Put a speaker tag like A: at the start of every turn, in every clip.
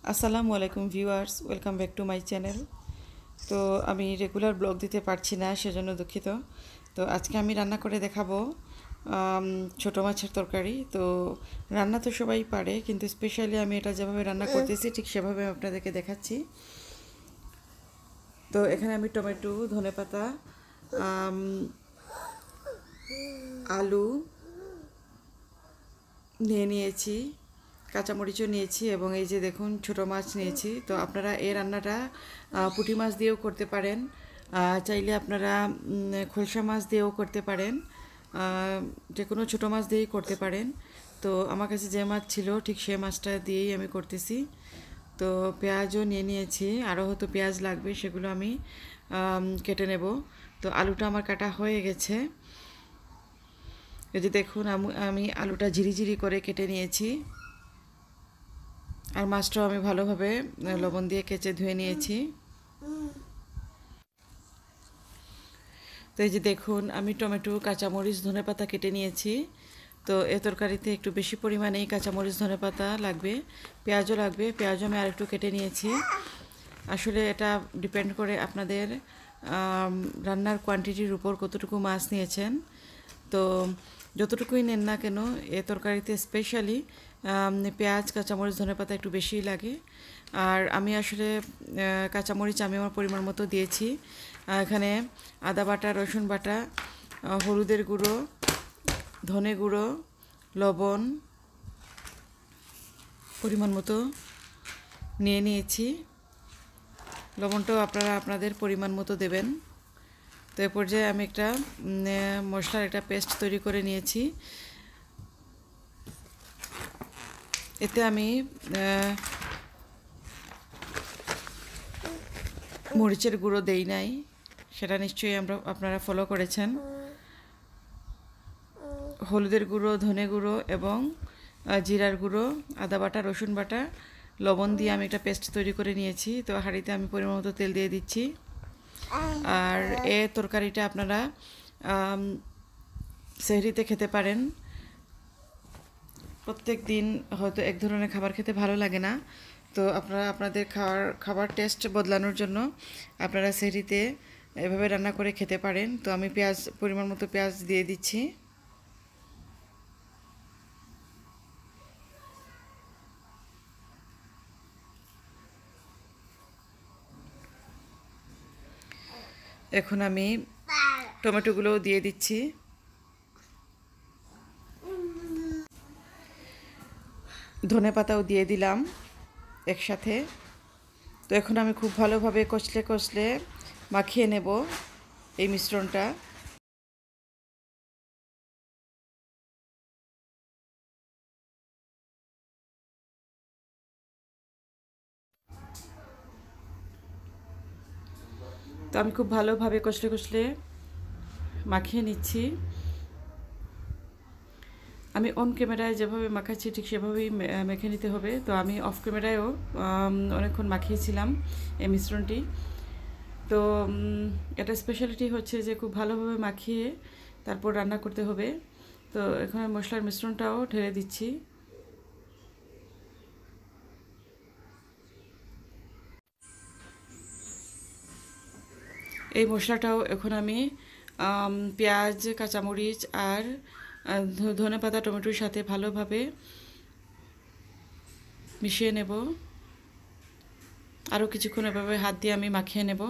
A: আসসালামু আলাইকুম viewers, welcome back to my channel. তো আমি রেগুলার ব্লগ দিতে পারছি না, সেজন্য দুঃখিত। তো আজকে আমি রান্না করে দেখাবো ছোটো মাছের তরকারি। তো রান্না তো সবাই পারে, কিন্তু স্পেশালি আমি এটা যেভাবে রান্না করতেছি ঠিক সেভাবে আপনাদেরকে দেখাচ্ছি। তো এখানে আমি টমেটো, ধনেপাতা, আলু নিয়ে নিয়েছি, কাঁচামরিচও নিয়েছি এবং এই যে দেখুন ছোটো মাছ নিয়েছি। তো আপনারা এই রান্নাটা পুঁটি মাছ দিয়েও করতে পারেন, চাইলে আপনারা খোলসা মাছ দিয়েও করতে পারেন, যে কোনো ছোটো মাছ দিয়েই করতে পারেন। তো আমার কাছে যে মাছ ছিল ঠিক সে মাছটা দিয়েই আমি করতেছি। তো পেঁয়াজও নিয়ে নিয়েছি, আরও হয়তো পেঁয়াজ লাগবে, সেগুলো আমি কেটে নেব। তো আলুটা আমার কাটা হয়ে গেছে। এই যে দেখুন আমি আলুটা ঝিরিঝিরি করে কেটে নিয়েছি, আর মাছটাও আমি ভালোভাবে লবণ দিয়ে কেচে ধুয়ে নিয়েছি। তো এই যে দেখুন আমি টমেটো, কাঁচামরিচ, ধনেপাতা কেটে নিয়েছি। তো এ তরকারিতে একটু বেশি পরিমাণেই কাঁচামরিচ, ধনেপাতা লাগবে, পেঁয়াজও লাগবে। পেঁয়াজও আমি আরেকটু কেটে নিয়েছি। আসলে এটা ডিপেন্ড করে আপনাদের রান্নার কোয়ান্টিটির উপর, কতটুকু মাছ নিয়েছেন। তো যতটুকুই নেন না কেন এ তরকারিতে স্পেশালি পেঁয়াজ, কাঁচামরিচ, ধনেপাতা একটু বেশিই লাগে। আর আমি আসলে কাঁচামরিচ আমি আমার পরিমাণ মতো দিয়েছি। এখানে আদা বাটা, রসুন বাটা, হলুদের গুঁড়ো, ধনে গুঁড়ো, লবণ পরিমাণ মতো নিয়ে নিয়েছি। লবণটাও আপনারা আপনাদের পরিমাণ মতো দেবেন। তো এ পর্যায়ে আমি একটা মশলার একটা পেস্ট তৈরি করে নিয়েছি। এতে আমি মরিচের গুঁড়ো দেই নাই, সেটা নিশ্চয়ই আপনারা ফলো করেছেন। হলুদের গুঁড়ো, ধনে গুঁড়ো এবং জিরার গুঁড়ো, আদা বাটা, রসুন বাটা, লবণ দিয়ে আমি একটা পেস্ট তৈরি করে নিয়েছি। তো হাঁড়িতে আমি পরিমাণ মতো তেল দিয়ে দিচ্ছি। আর এ তরকারিটা আপনারা সেহরিতে খেতে পারেন। প্রত্যেক দিন হয়তো এক ধরনের খাবার খেতে ভালো লাগে না, তো আপনারা আপনাদের খাবার টেস্ট বদলানোর জন্য আপনারা সেহরিতে এভাবে রান্না করে খেতে পারেন। তো আমি পরিমাণ মতো পেঁয়াজ দিয়ে দিচ্ছি। এখন আমি টমেটোগুলোও দিয়ে দিচ্ছি। ধনে পাতাও দিয়ে দিলাম একসাথে। তো এখন আমি খুব ভালোভাবে কষলে কষলে মাখিয়ে নেব এই মিশ্রণটা। তো আমি খুব ভালোভাবে কষলে কষলে মাখিয়ে নিচ্ছি। আমি অন ক্যামেরায় যেভাবে মাখাচ্ছি ঠিক সেভাবেই মেখে নিতে হবে। তো আমি অফ ক্যামেরায়ও অনেকক্ষণ মাখিয়েছিলাম এই মিশ্রণটি। তো এটা স্পেশালিটি হচ্ছে যে খুব ভালোভাবে মাখিয়ে তারপর রান্না করতে হবে। তো এখানে মশলার মিশ্রণটাও ঢেলে দিচ্ছি। এই মশলাটাও এখন আমি পেঁয়াজ, কাঁচামরিচ আর ধনেপাতা, টমেটোর সাথে ভালোভাবে মিশিয়ে নেব। আরও কিছুক্ষণ এভাবে হাত দিয়ে আমি মাখিয়ে নেব।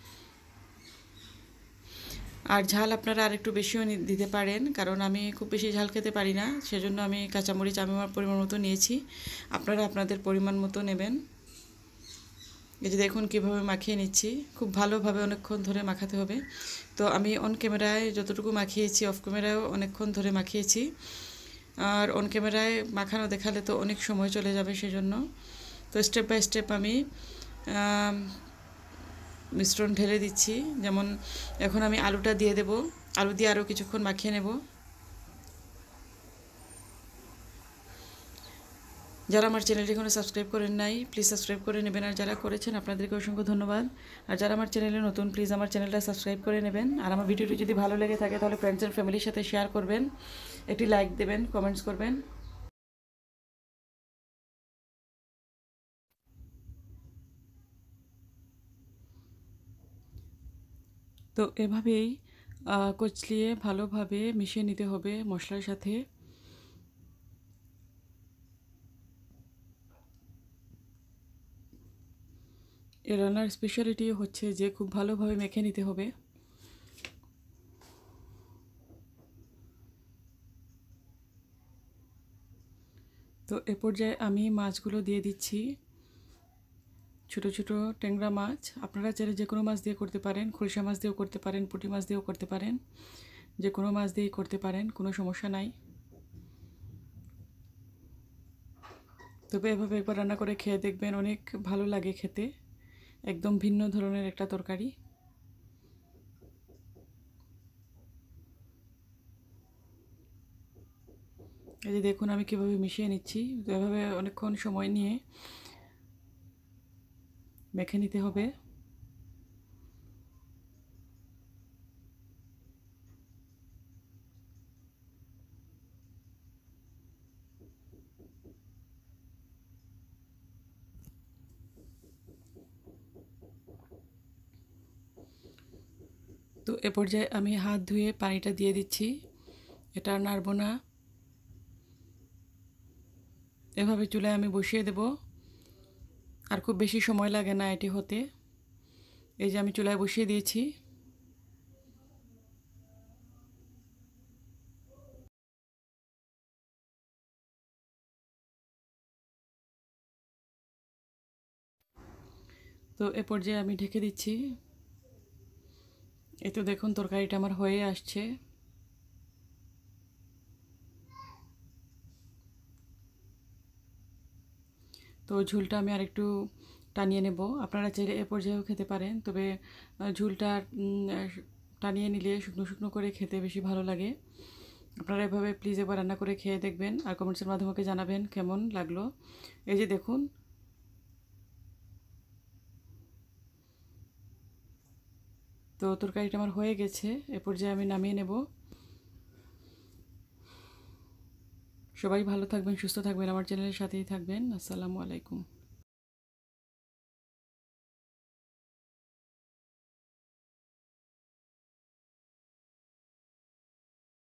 A: আর ঝাল আপনারা আরেকটু বেশিও দিতে পারেন, কারণ আমি খুব বেশি ঝাল খেতে পারি না, সেজন্য আমি কাঁচামরিচ আমি আমার পরিমাণ মতো নিয়েছি। আপনারা আপনাদের পরিমাণ মতো নেবেন। এই যে দেখুন কীভাবে মাখিয়ে নিচ্ছি, খুব ভালোভাবে অনেকক্ষণ ধরে মাখাতে হবে। তো আমি অন ক্যামেরায় যতটুকু মাখিয়েছি অফ ক্যামেরায়ও অনেকক্ষণ ধরে মাখিয়েছি। আর অন ক্যামেরায় মাখানো দেখালে তো অনেক সময় চলে যাবে, সেজন্য তো স্টেপ বাই স্টেপ আমি মিশ্রণ ঢেলে দিচ্ছি। যেমন এখন আমি আলুটা দিয়ে দেব, আলু দিয়ে আরও কিছুক্ষণ মাখিয়ে নেব। যারা আমার চ্যানেলটি এখনো সাবস্ক্রাইব করেন নাই প্লিজ সাবস্ক্রাইব করে নেবেন, আর যারা করেছেন আপনাদেরকে অসংখ্য ধন্যবাদ। আর যারা আমার চ্যানেলে নতুন প্লিজ আমার চ্যানেলটা সাবস্ক্রাইব করে নেবেন। আর আমার ভিডিওটি যদি ভালো লেগে থাকে তাহলে ফ্রেন্ডস অ্যান্ড ফ্যামিলির সাথে শেয়ার করবেন, একটি লাইক দেবেন, কমেন্টস করবেন। তো এভাবেই কচলিয়ে ভালোভাবে মিশিয়ে নিতে হবে মশলার সাথে। এই রান্নার স্পেশালিটি হচ্ছে যে খুব ভালোভাবে মেখে নিতে হবে। তো এ পর্যায়ে আমি মাছগুলো দিয়ে দিচ্ছি। ছোট ছোট ট্যাংরা মাছ, আপনারা চাইলে যে কোনো মাছ দিয়ে করতে পারেন, খলসা মাছ দিয়েও করতে পারেন, পুঁটি মাছ দিয়েও করতে পারেন, যে কোনো মাছ দিয়েই করতে পারেন, কোনো সমস্যা নাই। তবে এভাবে একবার রান্না করে খেয়ে দেখবেন, অনেক ভালো লাগে খেতে, একদম ভিন্ন ধরনের একটা তরকারি। এই যে দেখুন আমি কীভাবে মিশিয়ে নিচ্ছি। তো এভাবে অনেকক্ষণ সময় নিয়ে মেখে নিতে হবে। তো এ পর্যায়ে আমি হাত ধুয়ে পানিটা দিয়ে দিচ্ছি, এটা আর নাড়ব না। এভাবে চুলায় আমি বসিয়ে দেব, আর খুব বেশি সময় লাগে না এটি হতে। এই যে আমি চুলায় বসিয়ে দিয়েছি। তো এ পর্যায়ে আমি ঢেকে দিচ্ছি। এই তো দেখুন তরকারিটা আমার হয়ে আসছে। তো ঝোলটা আমি আরেকটু টানিয়ে নেব। আপনারা চাইলে এ পর্যায়েও খেতে পারেন, তবে ঝোলটা টানিয়ে নিলে শুকনো শুকনো করে খেতে বেশি ভালো লাগে। আপনারা এভাবে প্লিজ একবার রান্না করে খেয়ে দেখবেন, আর কমেন্টসের মাধ্যমে আমাকে জানাবেন কেমন লাগলো। এই যে দেখুন, তো তরকারিটা আমার হয়ে গেছে। এ পর্যায়ে আমি নামিয়ে নেব। সবাই ভালো থাকবেন, সুস্থ থাকবেন, আমার চ্যানেলের সাথেই থাকবেন। আসসালামু আলাইকুম।